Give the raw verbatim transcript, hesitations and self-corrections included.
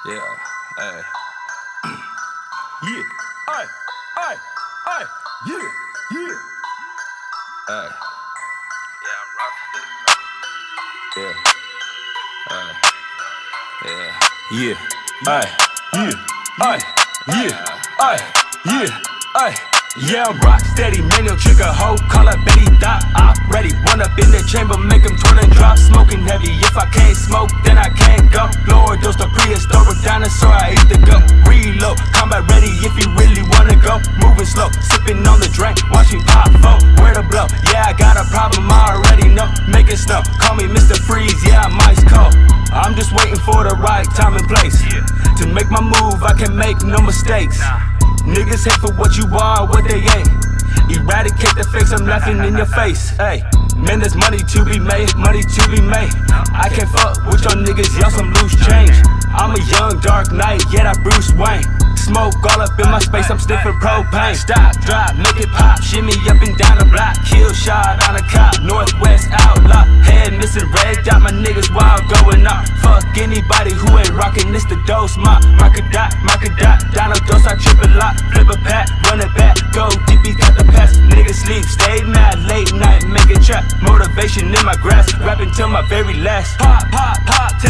Yeah, hey. Yeah, hey, hey, hey, yeah, yeah. Hey. Yeah, I'm rockstar. Yeah. Hey. Yeah. Yeah. Hey. Yeah. Hey. Yeah. Hey. Yeah. Hey. Yeah, I'm rock steady, manual trigger, hoe, call up Betty Dot, op ready, one up in the chamber, make him twirl and drop, smoking heavy, if I can't smoke, then I can't go, Lord, those the prehistoric dinosaur, I ate the goat, reload, combat ready if you really wanna go, moving slow, sipping on the drink, watch me pop, foe, where to blow, yeah, I got a problem, I already know, make it snow, call me Mister Freeze, yeah, I'm ice cold, I'm just waiting for the right time and place, to make my move, I can make no mistakes. Niggas hate for what you are, what they ain't. Eradicate the fakes, I'm laughing in your face. Hey, man, there's money to be made, money to be made. I can't fuck with your niggas, y'all some loose change. I'm a young dark knight, yet I Bruce Wayne. Smoke all up in my space, I'm sniffing propane. Stop, drop, make it pop, shimmy up and down the block. Kill shot on a cop, Northwest outlaw. Head missing red dot, my niggas wild going up. Fuck anybody who ain't rockin', this the dose, my Mark a dot, mark a dot. Down a dose, I trip a lot, flip a pack, run it back. Go deep, he got the pass. Niggas sleep, stay mad, late night, make it trap. Motivation in my grass, rapping till my very last. Pop, pop, pop.